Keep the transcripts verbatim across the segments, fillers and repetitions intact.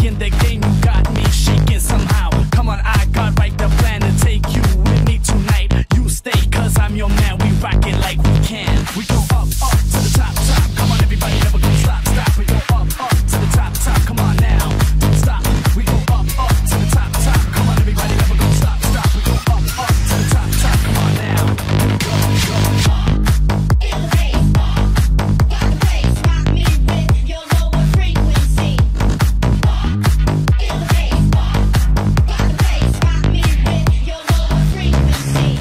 in the game, you got me shaking somehow. Come on, I got right the plan to take you with me tonight. You stay, cause I'm your man, we rock it like we can. We go up, up to the top, top. Come on, everybody, never gonna stop, stop. We go up, up to the top, top. Come on now, don't stop. We go up, up to the top, top. Come on, everybody, never gonna stop, stop. We go up, up to the top, top. Come on now, go, go, up. In the bass, got the bass, rock me with your lower frequency. In the bass, got the bass, rock me with your lower frequency.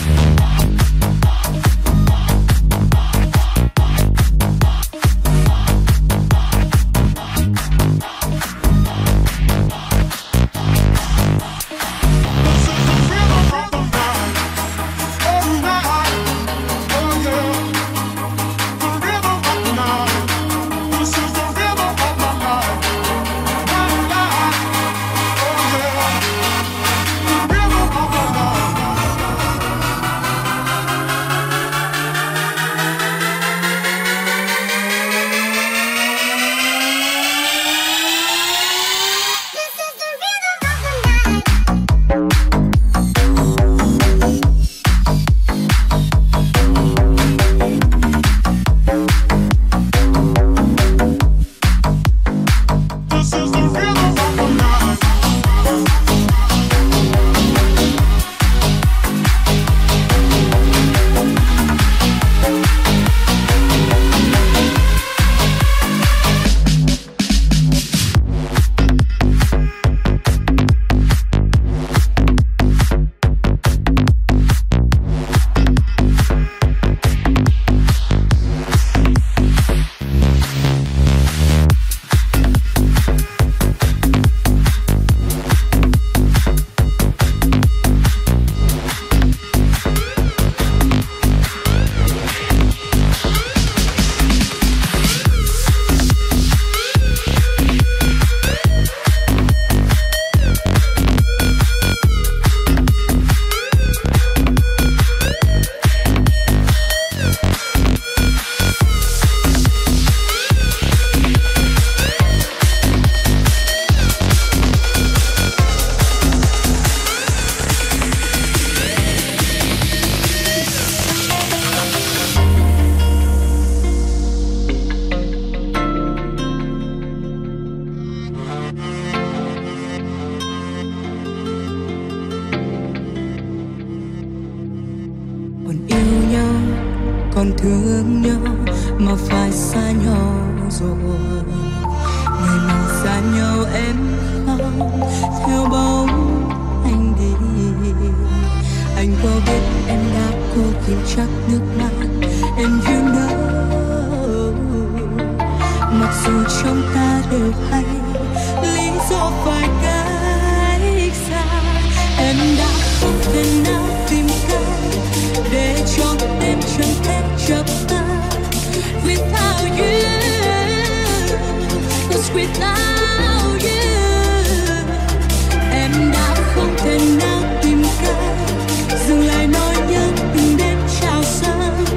còn thương nhau mà phải xa nhau rồi. Ngày nào xa nhau em không theo bóng anh đi. Anh có biết em đã cố khiến chắc nước mắt em viêm đâu. Mặc dù trong ta đều hay lý do phải cách xa, em đã không thể nào tìm cách để cho đêm chẳng thể chợp tan. Without you, 'cause without you, em đã không thể nào tìm cách dừng lại nỗi nhớ từng đêm trao dâng.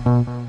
Thank